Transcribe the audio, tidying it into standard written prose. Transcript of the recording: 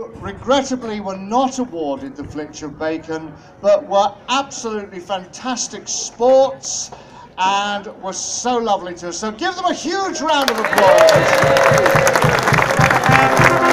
who regrettably were not awarded the Flitch of Bacon, but were absolutely fantastic sports and were so lovely to us. So give them a huge round of applause.